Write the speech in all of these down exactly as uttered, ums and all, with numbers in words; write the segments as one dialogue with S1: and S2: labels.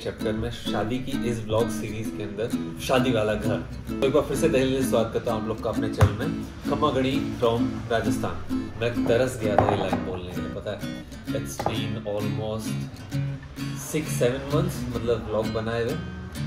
S1: Chapter में, शादी की इस व्लॉग सीरीज के अंदर शादी वाला घर। तो एक बार फिर से दिल से स्वागत करता हूँ आप लोग का अपने चैनल में। खम्मागड़ी फ्रॉम राजस्थान। मैं तरस गया था ये लाइन बोलने के लिए, पता है। It's been almost six seven months मतलब व्लॉग बनाए हुए।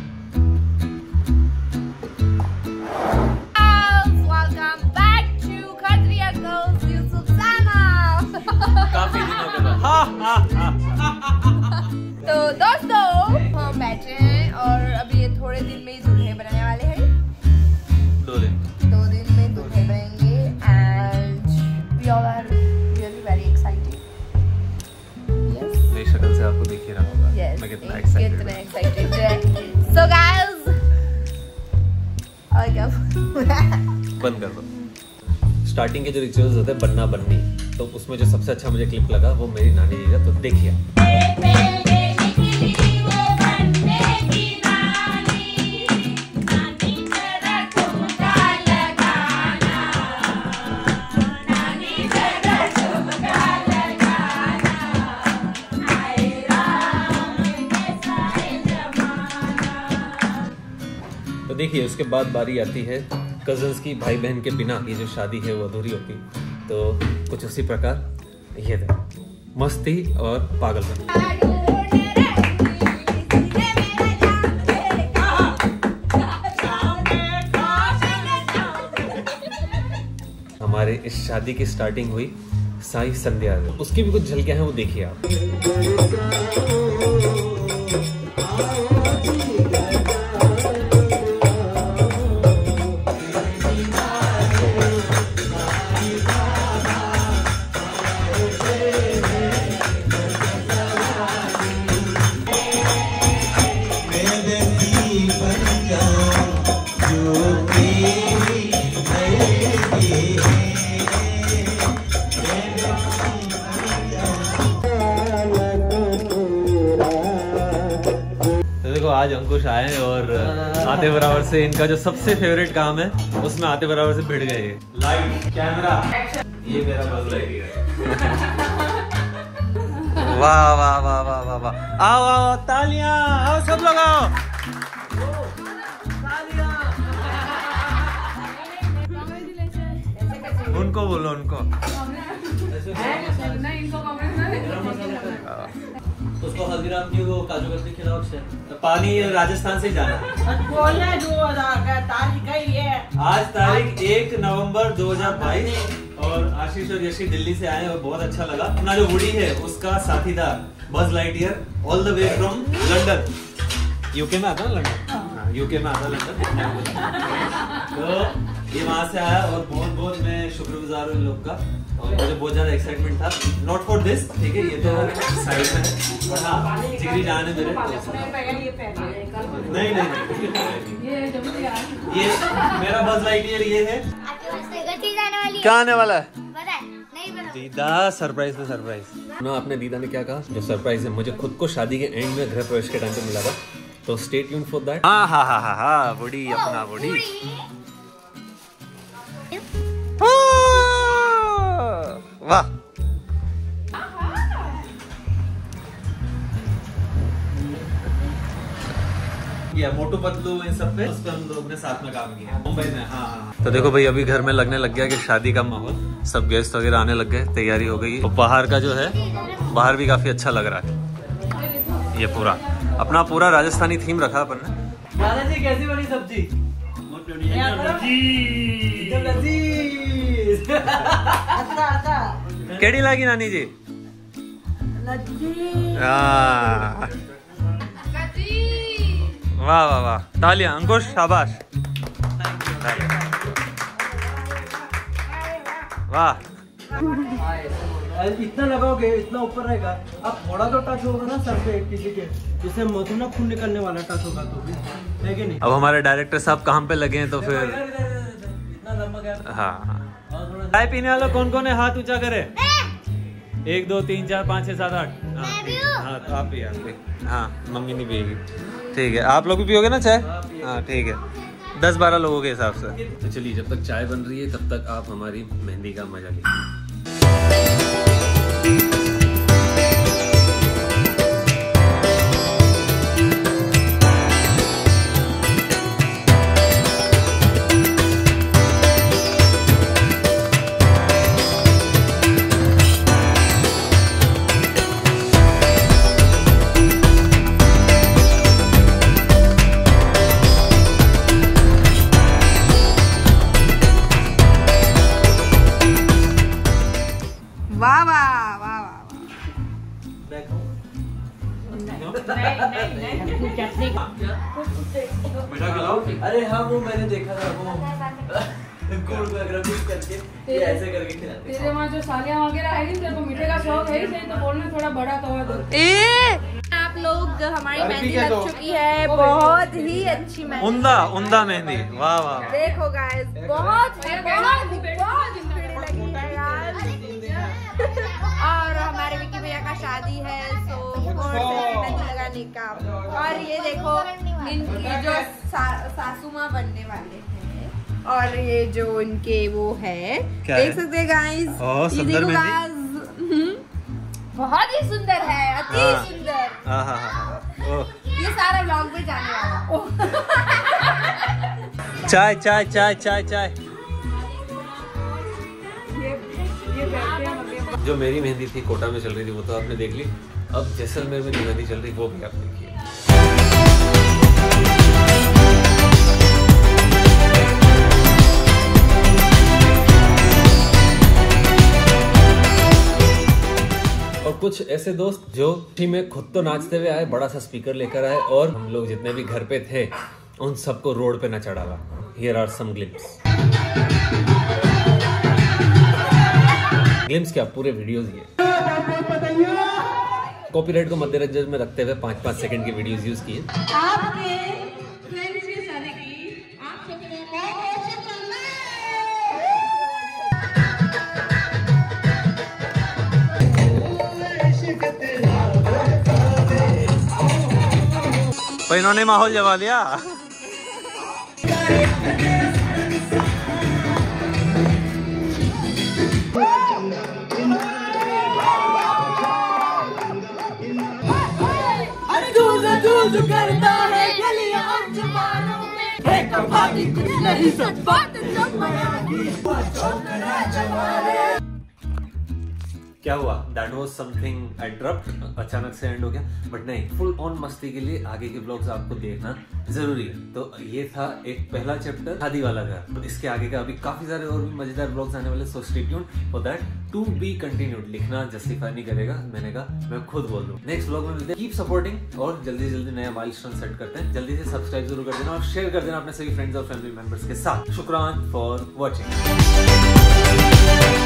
S1: काफी दिनों के बाद हाँ हाँ हाँ।
S2: तो दोस्तों हम बैठे हैं और अभी ये थोड़े दिन में ही दूल्हे बनने वाले हैं।
S1: दो दिन
S2: दो दिन में दूल्हे बनेंगे and we all are really very excited. Yes,
S1: मेरी शक्ल से आपको दिख ही रहा होगा
S2: yes,
S1: मैं कितना एक्साइटेड
S2: कितना एक्साइटेड है। सो गाइस, और क्या
S1: बंद कर दो। स्टार्टिंग के जो रिचुअल्स होते हैं बनना बननी, तो उसमें जो सबसे अच्छा मुझे क्लिप लगा वो मेरी नानी जी का। तो देखिए तो देखिए उसके बाद बारी आती है कजन्स की। भाई बहन के बिना ये जो शादी है वो अधूरी होती। तो कुछ उसी प्रकार ये दे मस्ती और पागलपन। हमारे इस शादी की स्टार्टिंग हुई साई संध्या से। उसकी भी कुछ झलकियां हैं, वो देखिए आप। आज अंकुश आए और आते बराबर से इनका जो सबसे फेवरेट काम है उसमें आते बराबर से भिड़ गए। लाइट कैमरा, ये मेरा बस लाइट है। वाह वाह वाह वाह वाह वाह, आओ आओ तालियां, आओ सब लोग आओ। उनको बोलो, उनको उसको हल्दीराम की वो काजू कतली खिलाओ। पानी राजस्थान से जाना है। आज तारीख एक नवंबर दो हजार बाईस और आशीष और यशी दिल्ली से आए और बहुत अच्छा लगा। अपना जो वुडी है उसका साथीदार buzz lightyear all the way from London. UK में आता है लंदन, यूके में आता लंदन। तो ये वहाँ से आया और बहुत बहुत मैं शुक्रगुजार हूँ इन लोग का। और मुझे बहुत ज्यादा एक्साइटमेंट था। नॉट फॉर दिस, ठीक है, ये तो साइड में है, पर हाँ जिगरी जान है मेरे। नहीं नहीं नहीं, ये मेरा बज लाइटईयर ये है। क्या आने वाला है? दीदा सरप्राइज पे सरप्राइज ना। आपने दीदा ने क्या कहा? जो सरप्राइज है मुझे खुद को शादी के एंड में गृह प्रवेश के टाइम पे मिला था। तो स्टे ट्यून्ड फॉर दैट। हाँ हाँ हाँ हाँ हाँ, बूढ़ी अपना बूढ़ी। वाह, ये मोटू पतलू इन सब पे उस पे हम लोग ने साथ में काम किया मुंबई में। हाँ हाँ। तो देखो भाई अभी घर में लगने लग गया कि शादी का माहौल, सब गेस्ट वगैरह आने लग गए, तैयारी हो गई। तो बाहर का जो है, बाहर भी काफी अच्छा लग रहा है। ये पूरा अपना पूरा राजस्थानी थीम रखा अपन ने। दादा जी कैसी बनी सब्जी? केड़ी लगी नानी जी? वाह वाह वाह, तालियां। अंकुश शाबाश, वाह।
S3: इतना लगाओगे इतना ऊपर रहेगा। अब थोड़ा तो टच होगा ना सर पे किसी के, जिससे मधु ना खून निकलने वाला टच होगा तो भी है कि नहीं।
S1: अब हमारे डायरेक्टर साहब काम पे लगे हैं तो फिर
S3: इतना लंबा गैप।
S1: हाँ, चाय पीने वाला कौन कौन है? हाथ ऊंचा करे। एक दो तीन चार पाँच छह सात आठ। हाँ तो आप पिए, आप पिए। हाँ मम्मी नहीं पिएगी, ठीक है। आप लोग भी पियोगे ना चाय? हाँ ठीक है, दस बारह लोगों के हिसाब से। तो चलिए जब तक चाय बन रही है तब तक आप हमारी मेहंदी का मजा लीजिए।
S2: भी।
S1: अरे हाँ वो मैंने देखा था वो गुड़ को अगर मिक्स करके ये ऐसे करके खिलाते हैं।
S2: तेरे वहाँ जो सालियाँ वगैरह आएगी तेरे को मीठे का शौक है ही नहीं तो बोलना थोड़ा बड़ा तवा दो। आप लोग हमारी मेहंदी लग चुकी है, बहुत ही अच्छी मेहंदी।
S1: उम्दा उम्दा मेहंदी, वाह वाह।
S2: देखो गाइस बहुत ही बहुत बहुत भीड़ लगी है यार। और हमारे विक्की भैया का शादी है तो मेहंदी लगाने का। और ये देखो इनकी जो सा, सासू माँ बनने वाले हैं और ये जो इनके वो है देख सकते हैं गाइस। ये देखो गाइस बहुत ही सुंदर है, अति सुंदर।
S1: हाँ हाँ हाँ।
S2: ये सारा व्लॉग में जाने वाला।
S1: चाय चाय चाय चाय चाय। जो मेरी मेहंदी थी कोटा में चल रही थी वो तो आपने देख ली। अब जैसलमेर में जो मेहंदी चल रही वो भी आप देखिए। और कुछ ऐसे दोस्त जो टीम में खुद तो नाचते हुए आए, बड़ा सा स्पीकर लेकर आए और हम लोग जितने भी घर पे थे उन सबको रोड पे नचा डाला। Here are some glimpse. Glimpse क्या, पूरे वीडियोस ये। कॉपीराइट को मद्देनजर में रखते हुए पाँच पाँच सेकंड की वीडियोस यूज किए। तो इन्होंने माहौल जमा दिया। करता है कुछ नहीं सच बात क्या हुआ? दैट वॉज समथिंग एब्रप्ट, अचानक से एंड हो गया। बट नहीं, फुल ऑन मस्ती के लिए आगे के ब्लॉग्स आपको देखना जरूरी है। तो ये था एक पहला चैप्टर शादी वाला घर। तो इसके आगे का अभी काफी सारे और भी मजेदार ब्लॉग्स आने वाले, so stay tuned for that. To be continued लिखना जस्टिफाई नहीं करेगा, मैंने कहा मैं खुद बोल दूं। नेक्स्ट ब्लॉग में मिलते हैं। कीप सपोर्टिंग और जल्दी जल्दी नया माइलस्टोन सेट करते हैं। जल्दी से सब्सक्राइब जरूर कर देना और शेयर कर देना अपने सभी फ्रेंड्स और फैमिली मेंबर्स के साथ। शुक्रान फॉर वॉचिंग।